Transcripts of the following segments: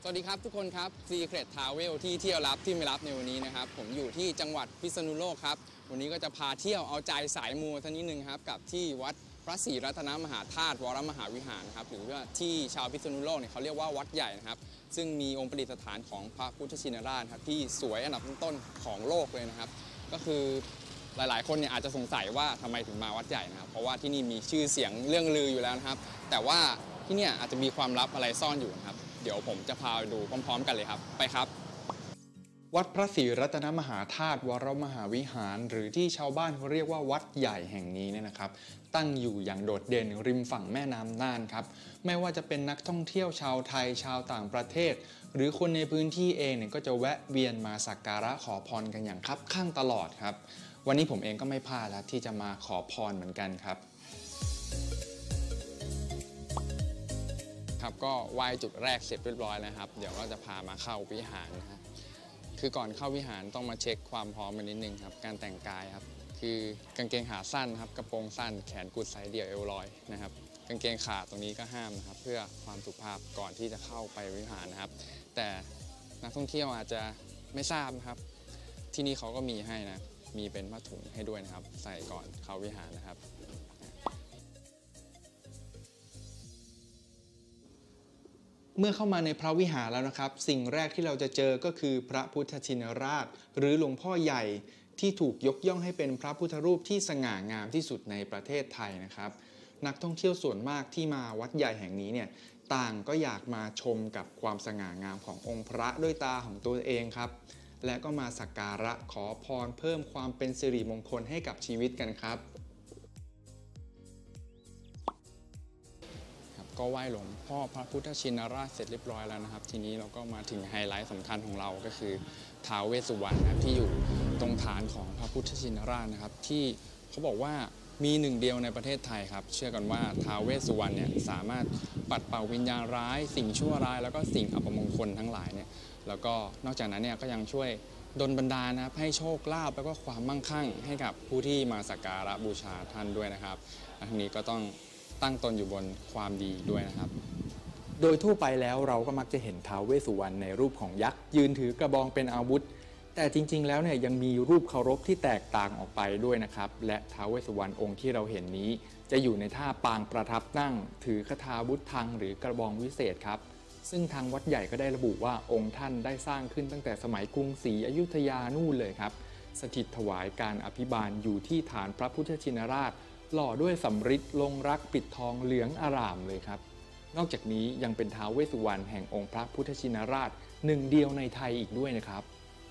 วัสดีครับทุกคนครับ Secret Travel ที่เที่ยวลับที่ไม่รับในวันนี้นะครับผมอยู่ที่จังหวัดพิษณุโลกครับวันนี้ก็จะพาเที่ยวเอาใจสายมูสักนิดนึงครับกับที่วัดพระศรีรัตนมหาธาตุวรมหาวิหารครับหรือว่าที่ชาวพิษณุโลกเนี่ยเขาเรียกว่าวัดใหญ่นะครับซึ่งมีองค์ประดิษฐานของพระพุทธชินราชครับที่สวยอันดับต้นๆของโลกเลยนะครับก็คือหลายๆคนเนี่ยอาจจะสงสัยว่าทำไมถึงมาวัดใหญ่นะครับเพราะว่าที่นี่มีชื่อเสียงเรื่องลืออยู่แล้วนะครับแต่ว่าที่เนี่ยอาจจะมีความลับอะไรซ่อนอยู่นะครับเดี๋ยวผมจะพาไปดูพร้อมๆกันเลยครับไปครับวัดพระศรีรัตนมหาธาตุวรมหาวิหารหรือที่ชาวบ้านเขาเรียกว่าวัดใหญ่แห่งนี้เนี่ยนะครับตั้งอยู่อย่างโดดเด่นริมฝั่งแม่น้ำน่านครับไม่ว่าจะเป็นนักท่องเที่ยวชาวไทยชาวต่างประเทศหรือคนในพื้นที่เองเนี่ยก็จะแวะเวียนมาสักการะขอพรกันอย่างคับข้างตลอดครับวันนี้ผมเองก็ไม่พลาดแล้วที่จะมาขอพรเหมือนกันครับก็ไหว้จุดแรกเสร็จเรียบร้อยแล้วครับเดี๋ยวก็จะพามาเข้าวิหารนะฮะคือก่อนเข้าวิหารต้องมาเช็คความพร้อมกันนิดนึงครับการแต่งกายครับคือกางเกงขาสั้นครับกระโปรงสั้นแขนกุดไซส์เดี่ยวเอวลอยนะครับกางเกงขาตรงนี้ก็ห้ามนะครับเพื่อความสุภาพก่อนที่จะเข้าไปวิหารนะครับแต่นักท่องเที่ยวอาจจะไม่ทราบนะครับที่นี่เขาก็มีให้นะมีเป็นผ้าถุงให้ด้วยนะครับใส่ก่อนเข้าวิหารนะครับเมื่อเข้ามาในพระวิหารแล้วนะครับสิ่งแรกที่เราจะเจอก็คือพระพุทธชินราชหรือหลวงพ่อใหญ่ที่ถูกยกย่องให้เป็นพระพุทธรูปที่สง่างามที่สุดในประเทศไทยนะครับนักท่องเที่ยวส่วนมากที่มาวัดใหญ่แห่งนี้เนี่ยต่างก็อยากมาชมกับความสง่างามขององค์พระด้วยตาของตัวเองครับและก็มาสักการะขอพรเพิ่มความเป็นสิริมงคลให้กับชีวิตกันครับก็ไหว้หลวงพ่อพระพุทธชินราชเสร็จเรียบร้อยแล้วนะครับทีนี้เราก็มาถึงไฮไลท์สำคัญของเราก็คือท้าวเวสสุวรรณนะที่อยู่ตรงฐานของพระพุทธชินราชนะครับที่เขาบอกว่ามีหนึ่งเดียวในประเทศไทยครับเชื่อกันว่าท้าวเวสสุวรรณเนี่ยสามารถปัดเป่าวิญญาณร้ายสิ่งชั่วร้ายแล้วก็สิ่งอัปมงคลทั้งหลายเนี่ยแล้วก็นอกจากนั้นเนี่ยก็ยังช่วยดลบันดาลนะครับให้โชคลาภแล้วก็ความมั่งคั่งให้กับผู้ที่มาสักการะบูชาท่านด้วยนะครับทั้งนี้ก็ต้องตั้งตนอยู่บนความดีด้วยนะครับโดยทั่วไปแล้วเราก็มักจะเห็นท้าวเวสสุวรรณในรูปของยักษ์ยืนถือกระบองเป็นอาวุธแต่จริงๆแล้วเนี่ยยังมีรูปเคารพที่แตกต่างออกไปด้วยนะครับและท้าวเวสสุวรรณองค์ที่เราเห็นนี้จะอยู่ในท่าปางประทับนั่งถือคทาวุธทังหรือกระบองวิเศษครับซึ่งทางวัดใหญ่ก็ได้ระบุว่าองค์ท่านได้สร้างขึ้นตั้งแต่สมัยกรุงศรีอยุธยานู่นเลยครับสถิตถวายการอภิบาลอยู่ที่ฐานพระพุทธชินราชหล่อด้วยสำริดลงรักปิดทองเหลืองอร่ามเลยครับนอกจากนี้ยังเป็นท้าวเวสสุวรรณแห่งองค์พระพุทธชินราชหนึ่งเดียวในไทยอีกด้วยนะครับ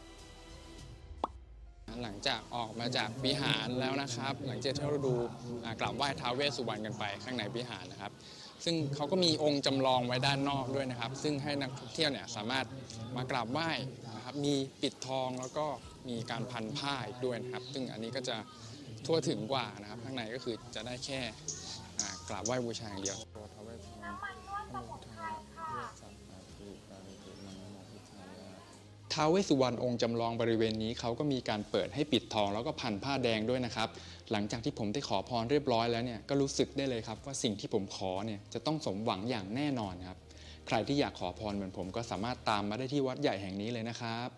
หลังจากออกมาจากวิหารแล้วนะครับหลังจากที่เราดูกราบไหว้ท้าวเวสสุวรรณกันไปข้างในวิหารนะครับซึ่งเขาก็มีองค์จำลองไว้ด้านนอกด้วยนะครับซึ่งให้นักท่องเที่ยวเนี่ยสามารถมากราบไหว้นะครับมีปิดทองแล้วก็มีการพันผ้าอีกด้วยนะครับซึ่งอันนี้ก็จะทั่วถึงกว่านะครับข้างในก็คือจะได้แค่กราบไหว้บูชาอย่างเดียวท้าวเวสสุวรรณองค์จำลองบริเวณนี้เขาก็มีการเปิดให้ปิดทองแล้วก็พันผ้าแดงด้วยนะครับหลังจากที่ผมได้ขอพรเรียบร้อยแล้วเนี่ยก็รู้สึกได้เลยครับว่าสิ่งที่ผมขอเนี่ยจะต้องสมหวังอย่างแน่นอนครับใครที่อยากขอพรเหมือนผมก็สามารถตามมาได้ที่วัดใหญ่แห่งนี้เลยนะครับ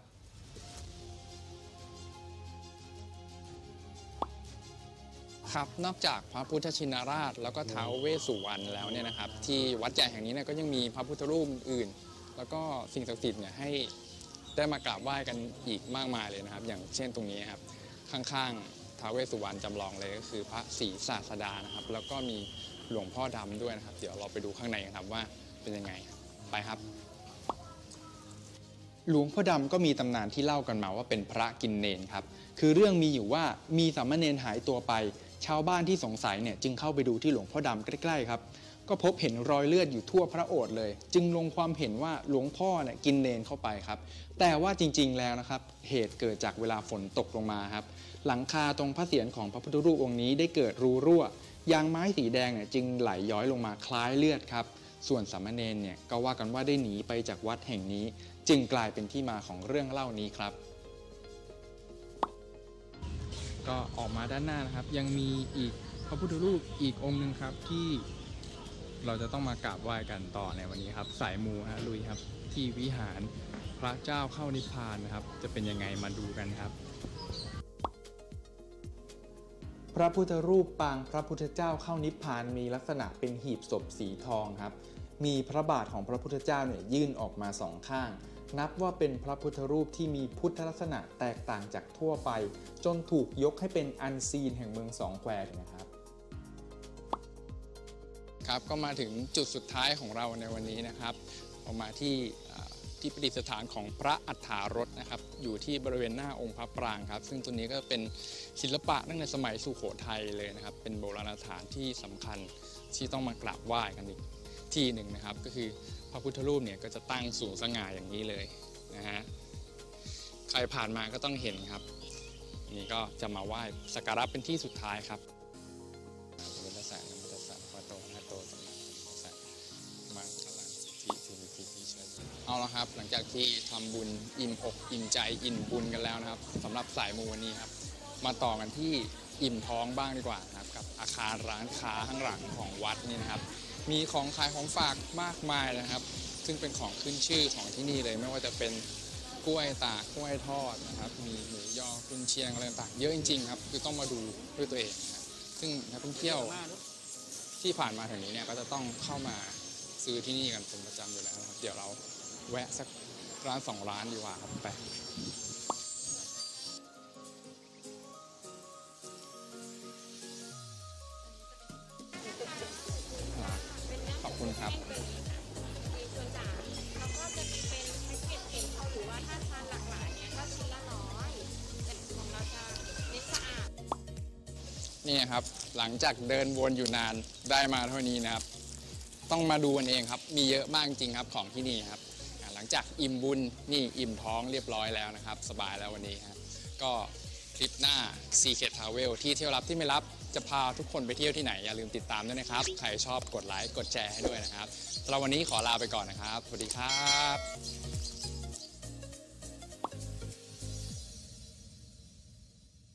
ครับนอกจากพระพุทธชินราชแล้วก็ท้าวเวสสุวรรณแล้วเนี่ยนะครับที่วัดใหญ่แห่งนี้เนี่ยก็ยังมีพระพุทธรูปอื่นแล้วก็สิ่งศักดิ์สิทธิ์เนี่ยให้ได้มากราบไหว้กันอีกมากมายเลยนะครับอย่างเช่นตรงนี้ครับข้างๆท้าวเวสสุวรรณจำลองเลยก็คือพระศรีศาสดานะครับแล้วก็มีหลวงพ่อดำด้วยนะครับเดี๋ยวเราไปดูข้างในกันครับว่าเป็นยังไงไปครับหลวงพ่อดำก็มีตำนานที่เล่ากันมาว่าเป็นพระกินเนรครับคือเรื่องมีอยู่ว่ามีสามเณรหายตัวไปชาวบ้านที่สงสัยเนี่ยจึงเข้าไปดูที่หลวงพ่อดำใกล้ๆครับก็พบเห็นรอยเลือดอยู่ทั่วพระโอษฐ์เลยจึงลงความเห็นว่าหลวงพ่อเนี่ยกินเนรเข้าไปครับแต่ว่าจริงๆแล้วนะครับเหตุเกิดจากเวลาฝนตกลงมาครับหลังคาตรงพระเศียรของพระพุทธรูปองค์นี้ได้เกิดรูรั่วยางไม้สีแดงเนี่ยจึงไหลย้อยลงมาคล้ายเลือดครับส่วนสามเณรเนี่ยก็ว่ากันว่าได้หนีไปจากวัดแห่งนี้จึงกลายเป็นที่มาของเรื่องเล่านี้ครับก็ออกมาด้านหน้านะครับยังมีอีกพระพุทธรูปอีกองค์หนึ่งครับที่เราจะต้องมากราบไหว้กันต่อในวันนี้ครับสายมูฮะลุยครับที่วิหารพระเจ้าเข้านิพพานนะครับจะเป็นยังไงมาดูกันครับพระพุทธรูปปางพระพุทธเจ้าเข้านิพพานมีลักษณะเป็นหีบศพสีทองครับมีพระบาทของพระพุทธเจ้าเนี่ยยื่นออกมาสองข้างนับว่าเป็นพระพุทธรูปที่มีพุทธลักษณะแตกต่างจากทั่วไปจนถูกยกให้เป็นอันซีนแห่งเมืองสองแควนะครับครับก็มาถึงจุดสุดท้ายของเราในวันนี้นะครับเรามาที่ประดิษฐานของพระอัฏฐารถนะครับอยู่ที่บริเวณหน้าองค์พระปรางครับซึ่งตัวนี้ก็เป็นศิลปะตั้งแต่สมัยสุโขทัยเลยนะครับเป็นโบราณสถานที่สำคัญที่ต้องมากราบไหว้กันอีกที่หนึ่งนะครับก็คือพระพุทธรูปเนี่ยก็จะตั้งสูงสง่าอย่างนี้เลยนะฮะใครผ่านมาก็ต้องเห็นครับนี่ก็จะมาไหว้สักการะเป็นที่สุดท้ายครับเอาละครับหลังจากที่ทำบุญอิ่มอกอิ่มใจอิ่มบุญกันแล้วนะครับสำหรับสายมูวันนี้ครับมาต่อกันที่อิ่มท้องบ้างดีกว่านะครับกับอาคารร้านค้าข้างหลังของวัดนี่นะครับมีของขายของฝากมากมายนะครับซึ่งเป็นของขึ้นชื่อของที่นี่เลยไม่ว่าจะเป็นกล้วยตากกล้วยทอดนะครับมีหมูยอกุนเชียงอะไรต่างๆเยอะจริงๆครับคือต้องมาดูด้วยตัวเองนะครับซึ่งนักท่องเที่ยวที่ผ่านมาแถวนี้เนี่ยก็จะต้องเข้ามาซื้อที่นี่กันเป็นประจำอยู่แล้วครับเดี๋ยวเราแวะสักร้าน2 ร้านดีกว่าครับไปขอบคุณครับมีส่วนจานแล้วก็จะมีเป็นแพ็กเกจเห็นเขาหรือว่าถ้าทานหลากหลายเนี้ยก็ชิ้นละ100แต่ของเราจะเน้นสะอาดนี่ครับหลังจากเดินวนอยู่นานได้มาเท่านี้นะครับต้องมาดูกันเองครับมีเยอะมากจริงครับของที่นี่ครับหลังจากอิ่มบุญนี่อิ่มท้องเรียบร้อยแล้วนะครับสบายแล้ววันนี้ครับก็คลิปหน้า Secret Travel ที่เที่ยวลับที่ไม่ลับจะพาทุกคนไปเที่ยวที่ไหนอย่าลืมติดตามด้วยนะครับใครชอบกดไลค์กดแชร์ให้ด้วยนะครับสำหรับวันนี้ขอลาไปก่อนนะครับสวัสดีครับ